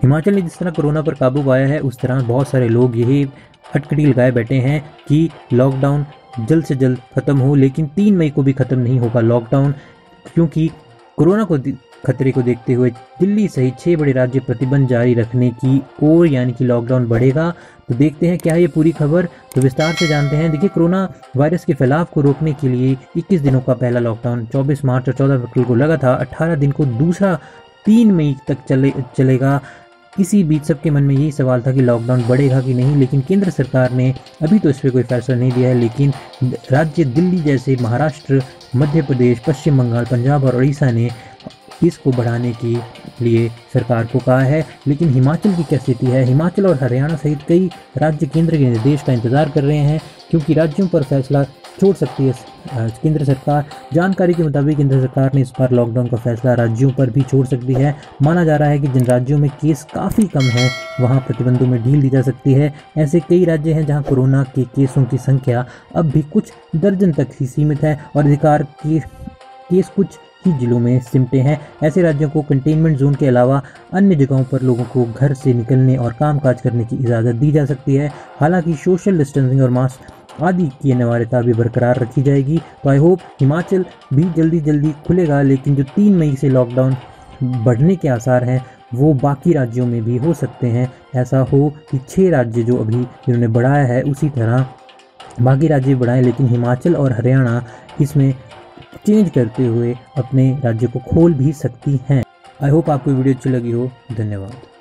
हिमाचल में जिस तरह कोरोना पर काबू पाया है, उस तरह बहुत सारे लोग यही अटकटी लगाए बैठे हैं कि लॉकडाउन जल्द से जल्द ख़त्म हो। लेकिन 3 मई को भी ख़त्म नहीं होगा लॉकडाउन, क्योंकि कोरोना को खतरे को देखते हुए दिल्ली सहित 6 बड़े राज्य प्रतिबंध जारी रखने की ओर, यानी कि लॉकडाउन बढ़ेगा। तो देखते हैं क्या है ये पूरी खबर, तो विस्तार से जानते हैं। देखिए, कोरोना वायरस के फैलाव को रोकने के लिए 21 दिनों का पहला लॉकडाउन 24 मार्च और 14 अप्रैल को लगा था। 18 दिन को दूसरा 3 मई तक चलेगा। इसी बीच सबके मन में यही सवाल था कि लॉकडाउन बढ़ेगा कि नहीं, लेकिन केंद्र सरकार ने अभी तो इस पर कोई फैसला नहीं दिया है। लेकिन राज्य दिल्ली जैसे महाराष्ट्र, मध्य प्रदेश, पश्चिम बंगाल, पंजाब और उड़ीसा ने इसको बढ़ाने के लिए सरकार को कहा है। लेकिन हिमाचल की क्या स्थिति है? हिमाचल और हरियाणा सहित कई राज्य केंद्र के निर्देश का इंतजार कर रहे हैं, क्योंकि राज्यों पर फैसला छोड़ सकती है केंद्र सरकार। जानकारी के मुताबिक केंद्र सरकार ने इस बार लॉकडाउन का फैसला राज्यों पर भी छोड़ सकती है। माना जा रहा है कि जिन राज्यों में केस काफ़ी कम है, वहां प्रतिबंधों में ढील दी जा सकती है। ऐसे कई राज्य हैं जहां कोरोना के केसों की संख्या अब भी कुछ दर्जन तक ही सीमित है और अधिकार के केस कुछ ही जिलों में सिमटे हैं। ऐसे राज्यों को कंटेनमेंट जोन के अलावा अन्य जगहों पर लोगों को घर से निकलने और कामकाज करने की इजाज़त दी जा सकती है। हालांकि सोशल डिस्टेंसिंग और मास्क आदि की अनिवार्यता भी बरकरार रखी जाएगी। तो आई होप हिमाचल भी जल्दी खुलेगा, लेकिन जो 3 मई से लॉकडाउन बढ़ने के आसार हैं वो बाकी राज्यों में भी हो सकते हैं। ऐसा हो कि 6 राज्य जो अभी जिन्होंने बढ़ाया है, उसी तरह बाकी राज्य बढ़ाएं, लेकिन हिमाचल और हरियाणा इसमें चेंज करते हुए अपने राज्य को खोल भी सकती हैं। आई होप आपको वीडियो अच्छी लगी हो। धन्यवाद।